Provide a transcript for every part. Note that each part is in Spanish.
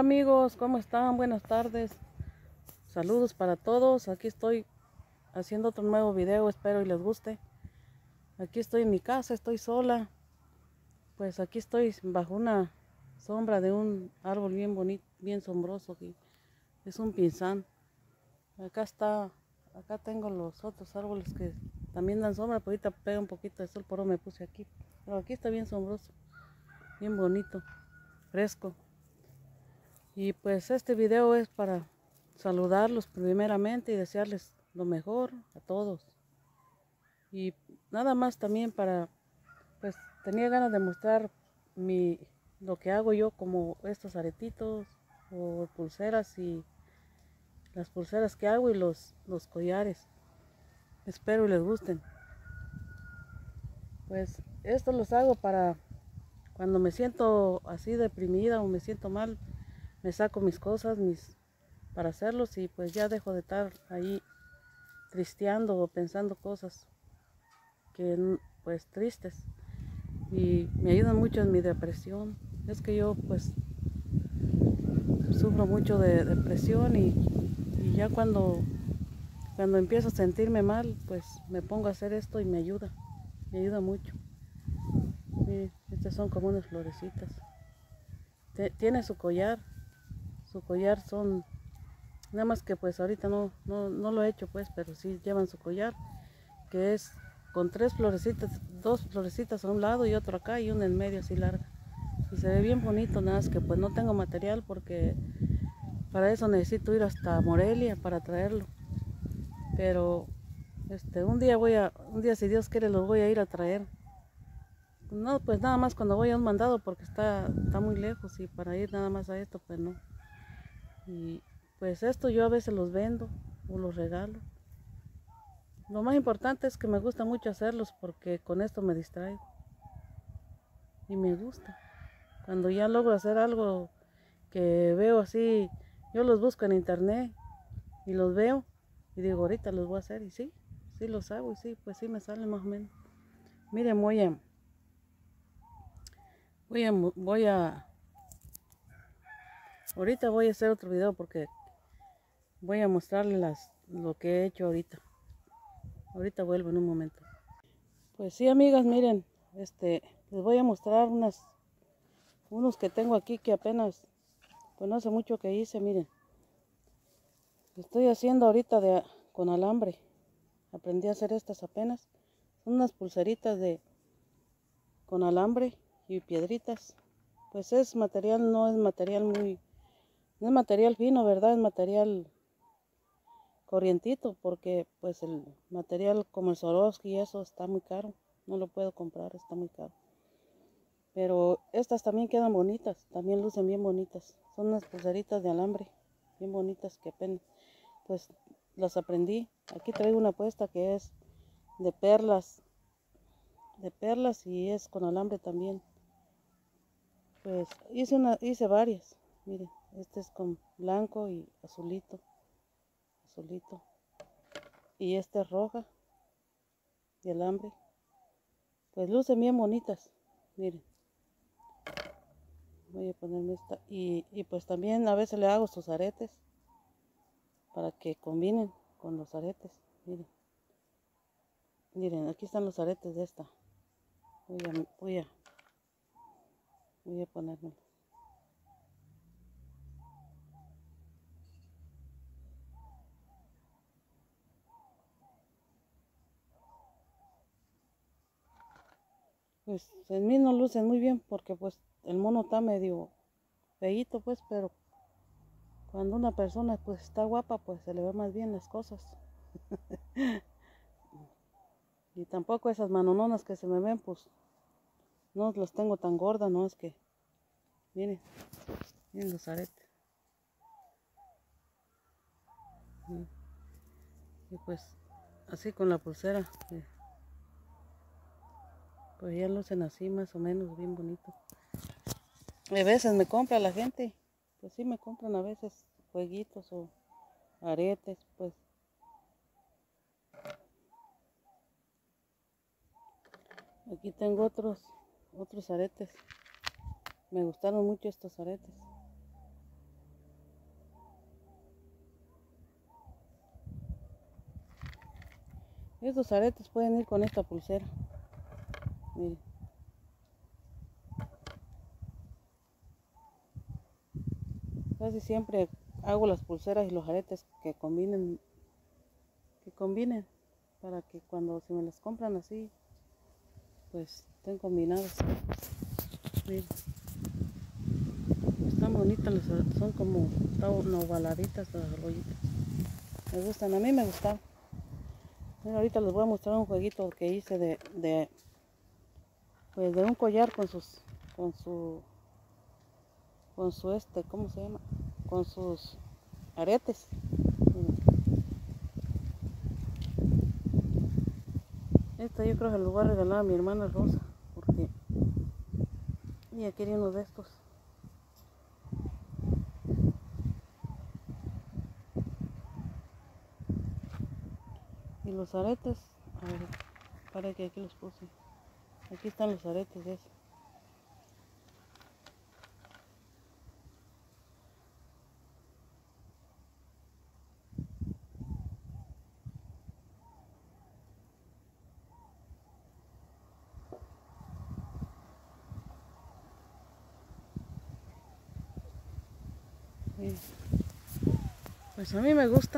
amigos, ¿cómo están? Buenas tardes. Saludos para todos. Aquí estoy haciendo otro nuevo video, espero y les guste. Aquí estoy en mi casa, estoy sola. Pues aquí estoy bajo una sombra de un árbol bien bonito, bien sombroso. Es un pinzán. Acá tengo los otros árboles que también dan sombra, pero ahorita pega un poquito de sol, por eso me puse aquí. Pero aquí está bien sombroso, bien bonito, fresco. Y pues este video es para saludarlos primeramente y desearles lo mejor a todos. Y nada más también pues tenía ganas de mostrar lo que hago yo, como estos aretitos o pulseras, y las pulseras que hago y los collares. Espero y les gusten. Pues esto los hago para cuando me siento así deprimida o me siento mal, me saco mis cosas para hacerlos, y pues ya dejo de estar ahí tristeando o pensando cosas pues tristes, y me ayudan mucho en mi depresión. Es que yo pues sufro mucho de depresión, y ya cuando empiezo a sentirme mal, pues me pongo a hacer esto y me ayuda mucho. Miren, estas son como unas florecitas. Tiene su collar son, nada más que pues ahorita no lo he hecho pues, pero sí llevan su collar, que es con tres florecitas, dos florecitas a un lado y otro acá y una en medio así larga. Y se ve bien bonito, nada más que pues no tengo material, porque para eso necesito ir hasta Morelia para traerlo. Pero un día si Dios quiere los voy a ir a traer. No, pues nada más cuando voy a un mandado, porque está muy lejos, y para ir nada más a esto pues no. Y pues esto yo a veces los vendo o los regalo. Lo más importante es que me gusta mucho hacerlos, porque con esto me distraigo y me gusta. Cuando ya logro hacer algo que veo así, yo los busco en internet y los veo y digo, ahorita los voy a hacer, y sí los hago, y sí, pues sí me salen más o menos. Miren, ahorita voy a hacer otro video, porque voy a mostrarles lo que he hecho ahorita. Ahorita vuelvo en un momento. Pues sí, amigas, miren, les voy a mostrar unos que tengo aquí, que apenas, pues no hace mucho que hice. Miren, estoy haciendo ahorita con alambre. Aprendí a hacer estas apenas. Son unas pulseritas con alambre y piedritas. Pues es material, no es material fino, ¿verdad? Es material corrientito, porque pues el material como el Swarovski y eso está muy caro. No lo puedo comprar, está muy caro. Pero estas también quedan bonitas, también lucen bien bonitas. Son unas pulseritas de alambre, bien bonitas, que apenas pues las aprendí. Aquí traigo una puesta que es de perlas, y es con alambre también. Pues hice varias. Miren, este es con blanco y azulito. Y esta es roja de alambre. Pues lucen bien bonitas. Miren, voy a ponerme esta. Y pues también a veces le hago sus aretes, para que combinen con los aretes. Miren, aquí están los aretes de esta. Voy a ponérmelo. Pues en mí no lucen muy bien, porque pues el mono está medio feíto pues, pero cuando una persona pues está guapa, pues se le ve más bien las cosas. Y tampoco esas manononas que se me ven, pues no las tengo tan gordas, no es que, miren los aretes. Y pues así con la pulsera, pues ya lucen así más o menos bien bonito. A veces me compra la gente, pues sí me compran a veces jueguitos o aretes, pues. Aquí tengo otros aretes. Me gustaron mucho estos aretes. Estos aretes pueden ir con esta pulsera. Miren. Casi siempre hago las pulseras y los aretes que combinen, para que cuando se me las compran así, pues estén combinadas. Miren. Están bonitas, son como ovaladitas las argollitas. Me gustan, a mí me gustan. Bueno, ahorita les voy a mostrar un jueguito que hice pues de un collar con su ¿cómo se llama? Con sus aretes. Esta yo creo que se los voy a regalar a mi hermana Rosa, porque ella quería uno de estos. Y los aretes, a ver, para que aquí los puse. Aquí están los aretes de eso. Pues a mí me gusta,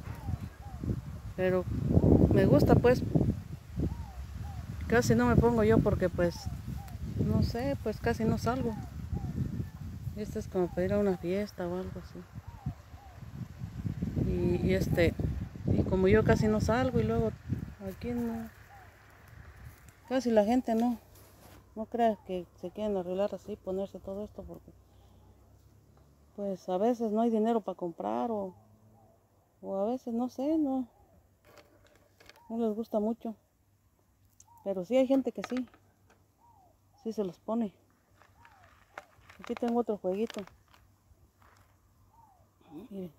pero me gusta pues, casi no me pongo yo porque pues, no sé, pues casi no salgo. Este es como para ir a una fiesta o algo así. Y como yo casi no salgo y luego aquí no, casi la gente no crea que se quieren arreglar así, ponerse todo esto porque pues a veces no hay dinero para comprar o a veces no sé, no les gusta mucho. Pero sí hay gente que sí se los pone. Aquí tengo otro jueguito. Miren.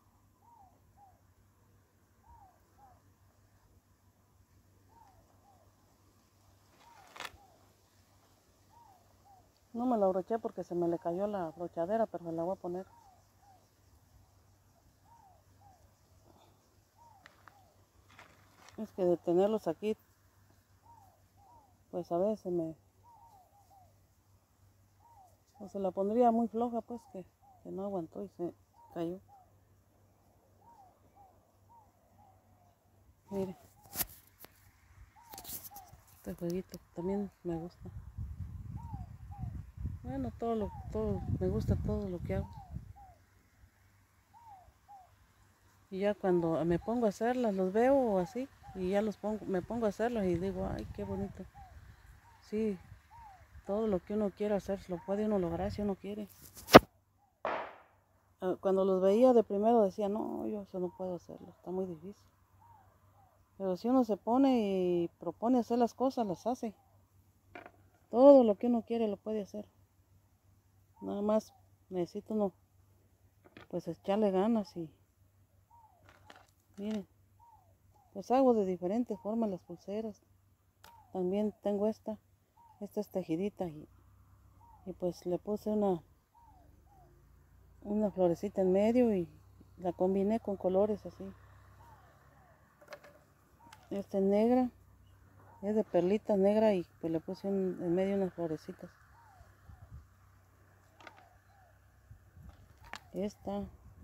No me la abroché porque se me le cayó la brochadera, pero se la voy a poner. Es que de tenerlos aquí, pues a veces o se la pondría muy floja, pues que no aguantó y se cayó. Mire, este jueguito también me gusta. Bueno, me gusta todo lo que hago. Y ya cuando me pongo a hacerlas, los veo así, y ya me pongo a hacerlos y digo, ay, qué bonito. Sí, todo lo que uno quiera hacer, lo puede uno lograr si uno quiere. Cuando los veía de primero decía, no, yo eso no puedo hacerlo, está muy difícil. Pero si uno se pone y propone hacer las cosas, las hace. Todo lo que uno quiere lo puede hacer. Nada más necesita uno, pues echarle ganas y miren, pues hago de diferentes formas las pulseras. También tengo esta es tejidita y pues le puse una florecita en medio y la combiné con colores así. Esta es negra, es de perlita negra y pues le puse en medio unas florecitas. Esta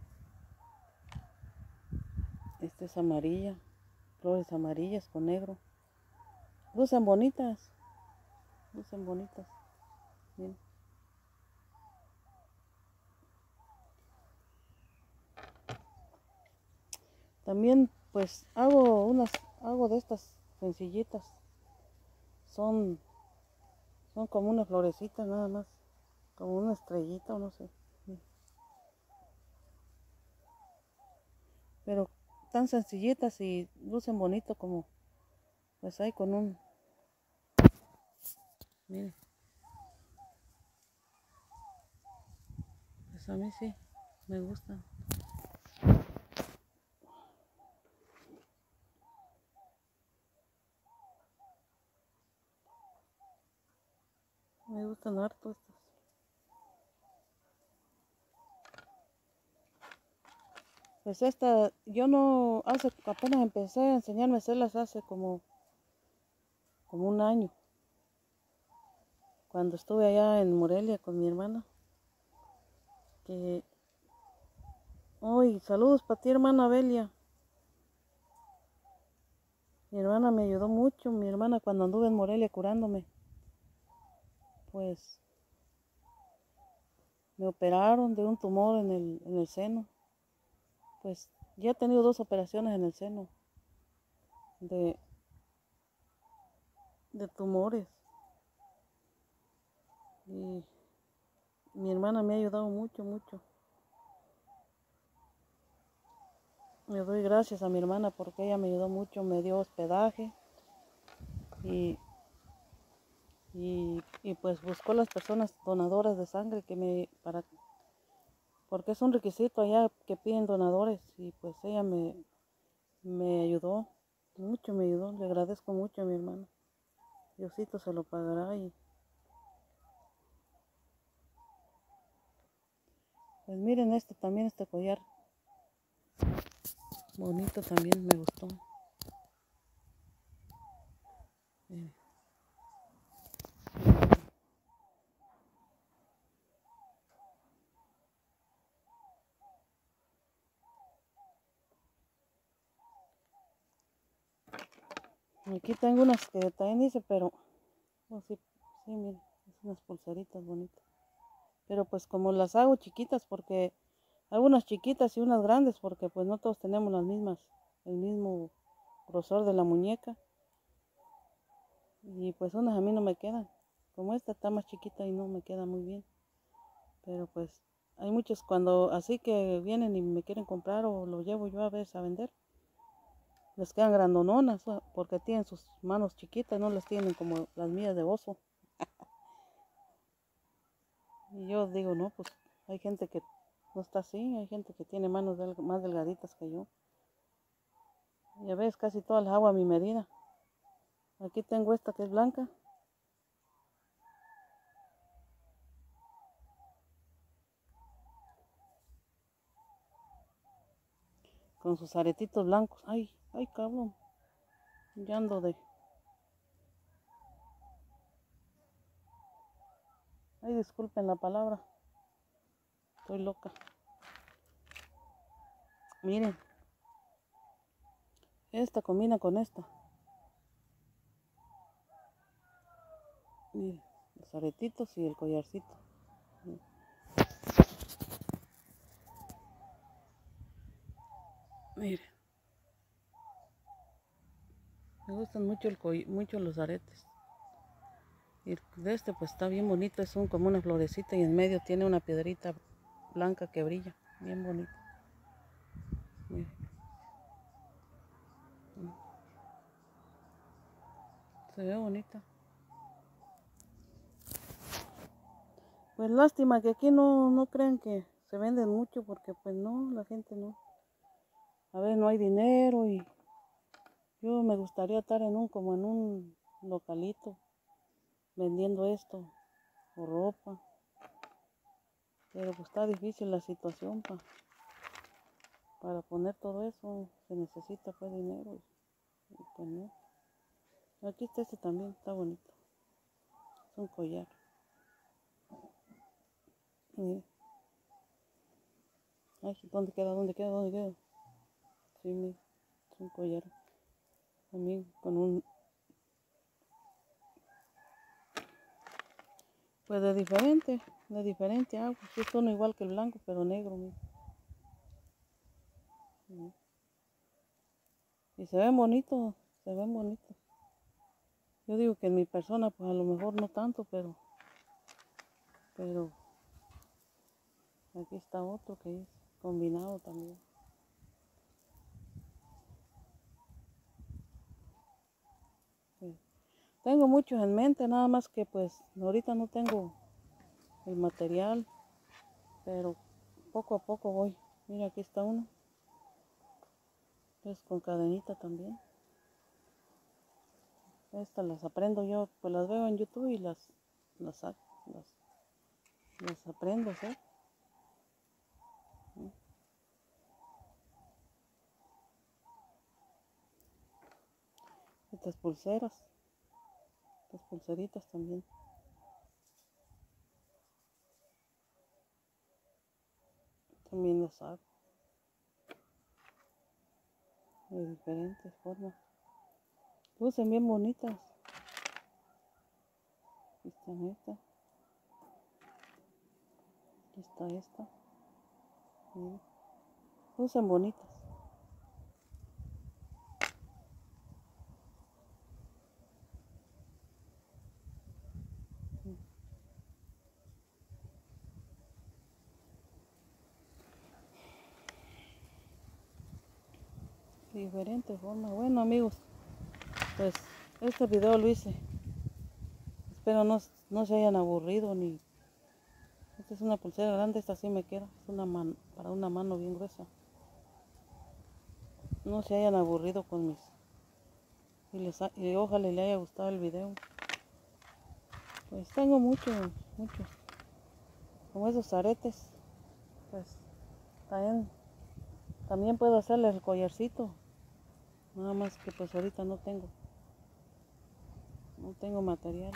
es amarilla, flores amarillas con negro. Lucen bonitas, Miren. También pues hago de estas sencillitas. Son como una florecita nada más, como una estrellita o no sé. Pero tan sencillitas y lucen bonito como pues hay con miren, pues a mí sí me gustan. Me gustan harto estos. Pues esta, yo no, apenas empecé a enseñarme a hacerlas hace como un año, cuando estuve allá en Morelia con mi hermana. Que, hoy, saludos para ti, hermana Belia. Mi hermana me ayudó mucho, mi hermana cuando anduve en Morelia curándome, pues me operaron de un tumor en el seno. Pues ya he tenido 2 operaciones en el seno de, de tumores. Y mi hermana me ha ayudado mucho, mucho. Le doy gracias a mi hermana porque ella me ayudó mucho, me dio hospedaje y, y pues buscó las personas donadoras de sangre porque es un requisito allá que piden donadores y pues ella me ayudó, mucho me ayudó, le agradezco mucho a mi hermana. Diosito se lo pagará y pues miren también este collar, bonito también me gustó. Miren. Aquí tengo unas que también hice, pero oh, sí, miren, es unas pulseritas bonitas. Pero pues como las hago chiquitas porque hago unas chiquitas y unas grandes porque pues no todos tenemos las mismas, el mismo grosor de la muñeca. Y pues unas a mí no me quedan. Como esta está más chiquita y no me queda muy bien. Pero pues hay muchos cuando así que vienen y me quieren comprar o lo llevo yo a veces a vender. Les quedan grandononas porque tienen sus manos chiquitas, no las tienen como las mías de oso. Y yo digo, no, pues hay gente que no está así, hay gente que tiene manos más delgaditas que yo. Y a veces casi todas las hago a mi medida. Aquí tengo esta que es blanca. Con sus aretitos blancos. Ay, ay, cabrón. Ya ando de... Ay, disculpen la palabra. Estoy loca. Miren. Esta combina con esta. Miren, los aretitos y el collarcito. Miren. Me gustan mucho los aretes. Y de este pues está bien bonito. Es como una florecita y en medio tiene una piedrita blanca que brilla. Bien bonito. Miren. Se ve bonita. Pues lástima que aquí no crean que se venden mucho porque pues no, la gente no. A ver, no hay dinero y yo me gustaría estar como en un localito vendiendo esto o ropa. Pero pues está difícil la situación para poner todo eso. Se necesita pues dinero y pues no. Aquí está este también, está bonito. Es un collar. Mira. Ay, ¿dónde queda? ¿Dónde queda? ¿Dónde queda? Sí, mira, es un collar. También con un... Pues de diferente agua. Es uno igual que el blanco, pero negro, mira. Y se ven bonitos, se ven bonitos. Yo digo que en mi persona, pues a lo mejor no tanto, pero aquí está otro que es combinado también. Sí. Tengo muchos en mente, nada más que pues ahorita no tengo el material, pero poco a poco voy. Mira, aquí está uno. Es con cadenita también. Estas las aprendo yo, pues las veo en YouTube y las aprendo a hacer. Estas pulseras. Estas pulseritas también. También las hago. De diferentes formas. Lucen bien bonitas. Aquí están estas. Aquí está esta. Miren. Lucen bonitas. Diferentes formas. Bueno, amigos, pues este video lo hice. Espero no se hayan aburrido ni. Esta es una pulsera grande, esta sí me queda. Es una mano, para una mano bien gruesa. No se hayan aburrido con mis. Y ojalá les haya gustado el video. Pues tengo muchos. Como esos aretes. Pues también puedo hacerle el collarcito. Nada más que pues ahorita no tengo material.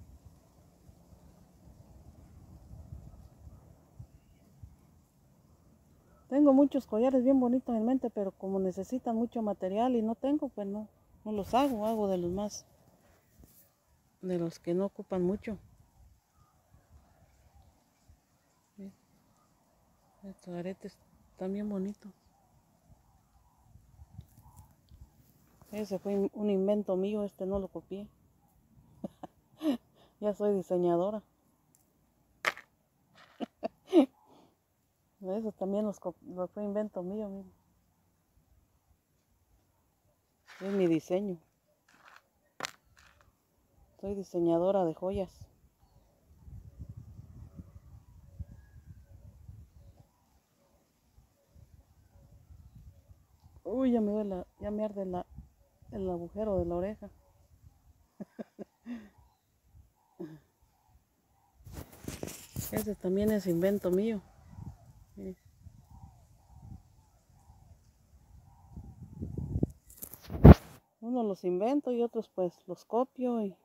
Tengo muchos collares bien bonitos en mente, pero como necesitan mucho material y no tengo, pues no los hago de los que no ocupan mucho. ¿Sí? Estos aretes están bien bonitos. Ese fue un invento mío, este no lo copié. Ya soy diseñadora. Eso también los fue invento mío, miren. Es mi diseño. Soy diseñadora de joyas. Uy, ya me arde el agujero de la oreja. Ese también es invento mío. Miren. Unos los invento y otros pues los copio. Y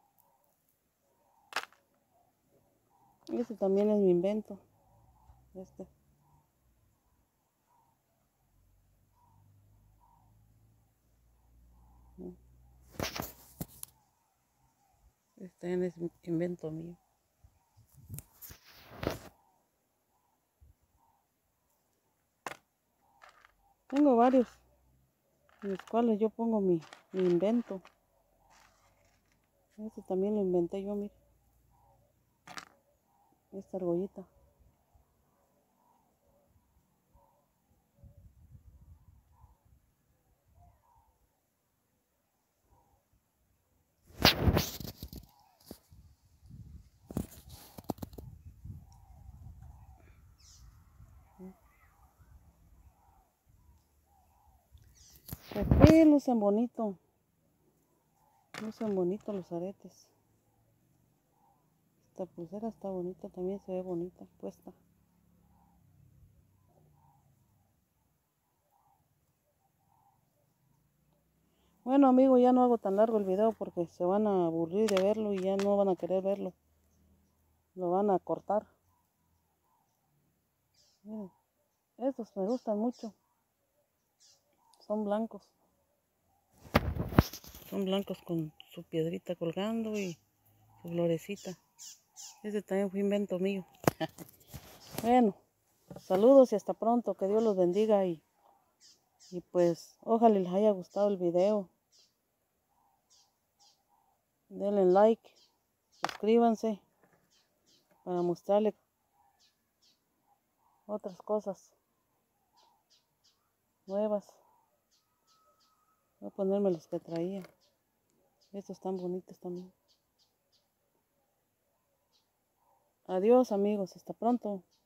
este también es mi invento. Este también es invento mío. Tengo varios en los cuales yo pongo mi invento. Este también lo inventé yo, mire. Esta argollita. Aquí lucen bonito. Lucen bonito los aretes. Esta pulsera está bonita, también se ve bonita puesta. Bueno, amigos, ya no hago tan largo el video porque se van a aburrir de verlo y ya no van a querer verlo. Lo van a cortar. Miren, estos me gustan mucho. Son blancos. Son blancos con su piedrita colgando y su florecita. Este también fue invento mío. Bueno, saludos y hasta pronto. Que Dios los bendiga y pues ojalá les haya gustado el video. Denle like, suscríbanse para mostrarles otras cosas nuevas. Voy a ponerme los que traía. Estos están bonitos también. Adiós, amigos, hasta pronto.